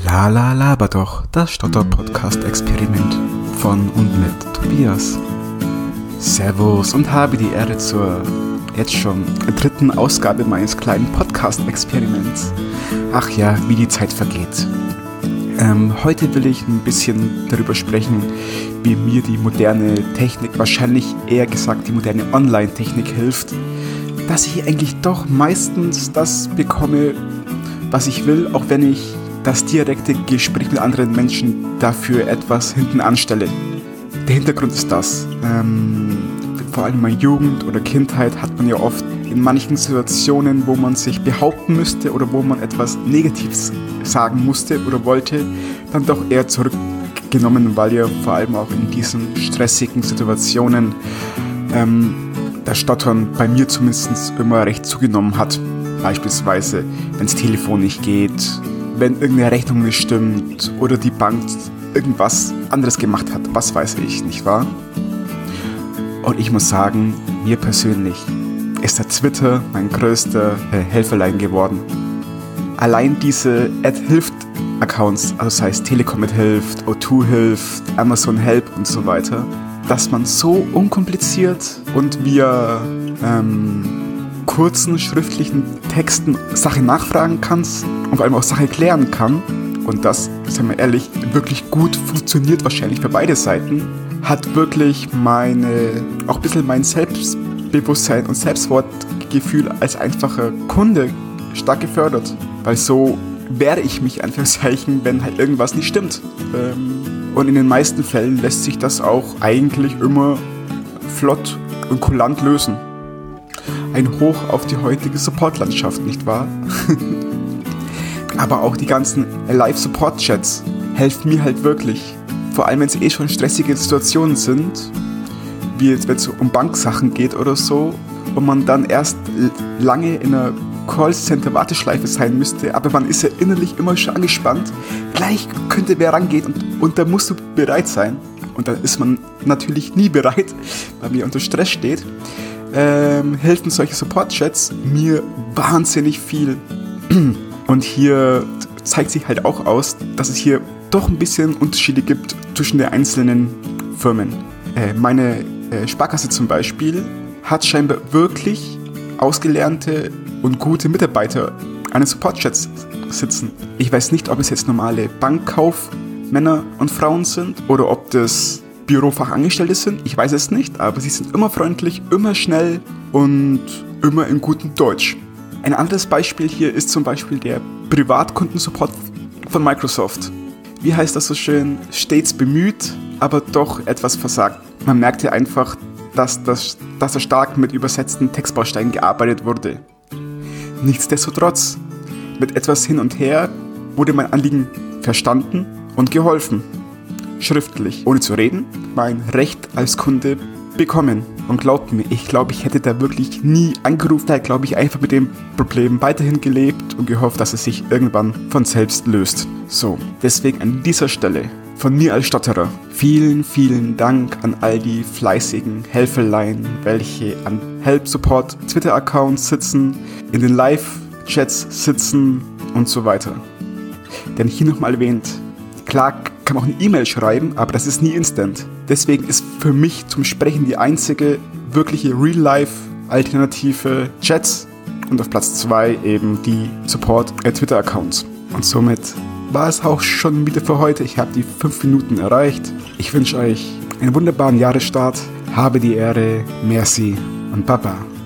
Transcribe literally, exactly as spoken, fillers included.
La la laber doch, das Stotter-Podcast-Experiment von und mit Tobias. Servus und habe die Ehre zur jetzt schon dritten Ausgabe meines kleinen Podcast-Experiments. Ach ja, wie die Zeit vergeht. Ähm, heute will ich ein bisschen darüber sprechen, wie mir die moderne Technik, wahrscheinlich eher gesagt die moderne Online-Technik hilft, dass ich eigentlich doch meistens das bekomme, was ich will, auch wenn ich das direkte Gespräch mit anderen Menschen dafür etwas hinten anstelle. Der Hintergrund ist das. Ähm, vor allem in meiner Jugend oder Kindheit hat man ja oft in manchen Situationen, wo man sich behaupten müsste oder wo man etwas Negatives sagen musste oder wollte, dann doch eher zurückgenommen, weil ja vor allem auch in diesen stressigen Situationen ähm, das Stottern bei mir zumindest immer recht zugenommen hat. Beispielsweise, wenn das Telefon nicht geht, wenn irgendeine Rechnung nicht stimmt oder die Bank irgendwas anderes gemacht hat, was weiß ich, nicht wahr? Und ich muss sagen, mir persönlich ist der Twitter mein größter äh, Helferlein geworden. Allein diese Ad-Hilft-Accounts, also sei es Telekom hilft, O zwei hilft, Amazon Help und so weiter, dass man so unkompliziert und via ähm, kurzen schriftlichen Texten Sachen nachfragen kann und vor allem auch Sachen klären kann und das, sagen wir ehrlich, wirklich gut funktioniert wahrscheinlich für beide Seiten, hat wirklich meine, auch ein bisschen mein Selbstbewusstsein und Selbstwertgefühl als einfacher Kunde stark gefördert, weil so wehre ich mich, Anführungszeichen, wenn halt irgendwas nicht stimmt. Und in den meisten Fällen lässt sich das auch eigentlich immer flott und kulant lösen. Ein Hoch auf die heutige Support-Landschaft, nicht wahr? Aber auch die ganzen Live-Support-Chats helfen mir halt wirklich. Vor allem, wenn es eh schon stressige Situationen sind, wie jetzt, wenn es um Banksachen geht oder so, und man dann erst lange in einer Callcenter-Warteschleife sein müsste, aber man ist ja innerlich immer schon angespannt. Gleich könnte wer rangehen und, und da musst du bereit sein. Und dann ist man natürlich nie bereit, weil man unter Stress steht. Ähm, helfen solche Support-Chats mir wahnsinnig viel. Und hier zeigt sich halt auch aus, dass es hier doch ein bisschen Unterschiede gibt zwischen den einzelnen Firmen. Äh, meine äh, Sparkasse zum Beispiel hat scheinbar wirklich ausgelernte und gute Mitarbeiter an den Support-Chats sitzen. Ich weiß nicht, ob es jetzt normale Bankkaufmänner und Frauen sind oder ob das Bürofachangestellte sind. Ich weiß es nicht, aber sie sind immer freundlich, immer schnell und immer in gutem Deutsch. Ein anderes Beispiel hier ist zum Beispiel der Privatkundensupport von Microsoft. Wie heißt das so schön? Stets bemüht, aber doch etwas versagt. Man merkte einfach, dass, das, dass da stark mit übersetzten Textbausteinen gearbeitet wurde. Nichtsdestotrotz, mit etwas hin und her wurde mein Anliegen verstanden und geholfen. Schriftlich, ohne zu reden, mein Recht als Kunde bekommen. Und glaubt mir, ich glaube, ich hätte da wirklich nie angerufen, da glaube ich einfach mit dem Problem weiterhin gelebt und gehofft, dass es sich irgendwann von selbst löst. So, deswegen an dieser Stelle von mir als Stotterer vielen, vielen Dank an all die fleißigen Helferlein, welche an Help-Support Twitter-Accounts sitzen, in den Live-Chats sitzen und so weiter. Denn hier nochmal erwähnt, klar kann man auch eine E-Mail schreiben, aber das ist nie instant. Deswegen ist für mich zum Sprechen die einzige wirkliche Real-Life-Alternative Chats und auf Platz zwei eben die Support-Twitter-Accounts. Und somit war es auch schon wieder für heute. Ich habe die fünf Minuten erreicht. Ich wünsche euch einen wunderbaren Jahresstart. Habe die Ehre, merci und Baba.